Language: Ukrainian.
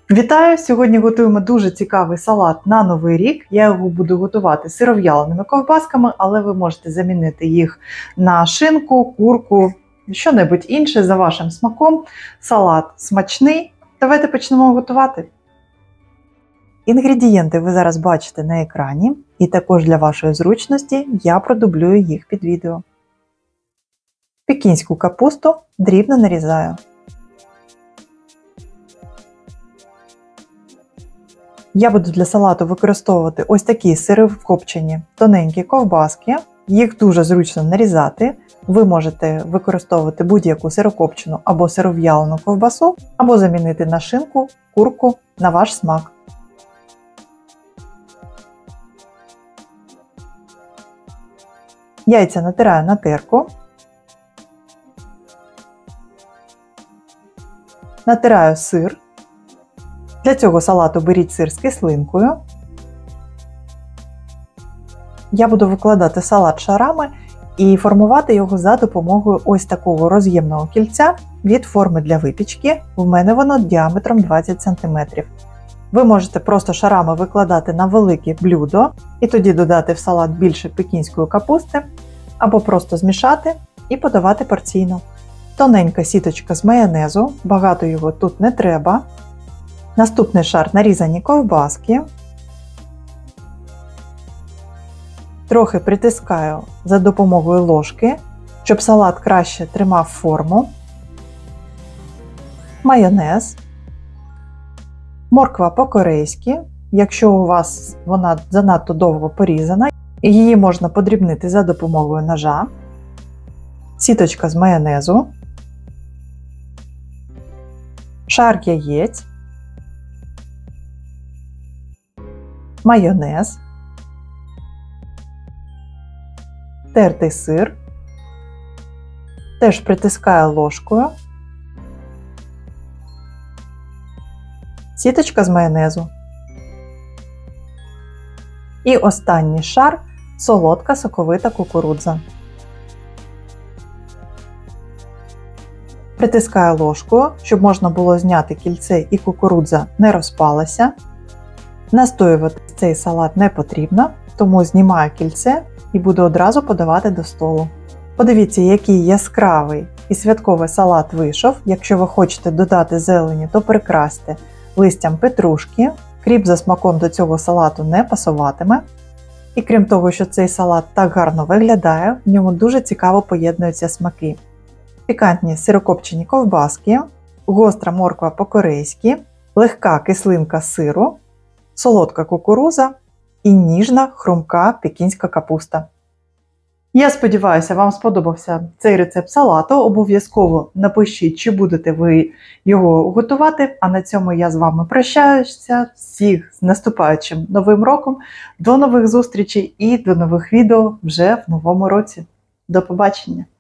Вітаю! Сьогодні готуємо дуже цікавий салат на Новий рік. Я його буду готувати сиров'яленими ковбасками, але ви можете замінити їх на шинку, курку, що-небудь інше за вашим смаком. Салат смачний. Давайте почнемо готувати. Інгредієнти ви зараз бачите на екрані, і також для вашої зручності я продублюю їх під відео. Пекінську капусту дрібно нарізаю. Я буду для салату використовувати ось такі сировкопчені тоненькі ковбаски. Їх дуже зручно нарізати. Ви можете використовувати будь-яку сирокопчену або сиров'ялену ковбасу, або замінити на шинку, курку на ваш смак. Яйця натираю на терку. Натираю сир. Для цього салату беріть сир з кислинкою. Я буду викладати салат шарами і формувати його за допомогою ось такого роз'ємного кільця від форми для випічки. В мене воно діаметром 20 см. Ви можете просто шарами викладати на велике блюдо і тоді додати в салат більше пекінської капусти, або просто змішати і подавати порційно. Тоненька сіточка з майонезу, багато його тут не треба. Наступний шар нарізані ковбаски. Трохи притискаю за допомогою ложки, щоб салат краще тримав форму. Майонез. Морква по-корейськи. Якщо у вас вона занадто довго порізана, її можна подрібнити за допомогою ножа. Сіточка з майонезу. Шар яєць. Майонез, тертий сир, теж притискаю ложкою, сіточка з майонезу. І останній шар – солодка соковита кукурудза. Притискаю ложкою, щоб можна було зняти кільце і кукурудза не розпалася. Настоювати цей салат не потрібно, тому знімаю кільце і буду одразу подавати до столу. Подивіться, який яскравий і святковий салат вийшов. Якщо ви хочете додати зелені, то прикрасьте листям петрушки. Кріп за смаком до цього салату не пасуватиме. І крім того, що цей салат так гарно виглядає, в ньому дуже цікаво поєднуються смаки. Пікантні сирокопчені ковбаски, гостра морква по-корейськи, легка кислинка сиру, солодка кукурудза і ніжна, хрумка пекінська капуста. Я сподіваюся, вам сподобався цей рецепт салату. Обов'язково напишіть, чи будете ви його готувати. А на цьому я з вами прощаюся. Всіх з наступаючим Новим роком. До нових зустрічей і до нових відео вже в новому році. До побачення!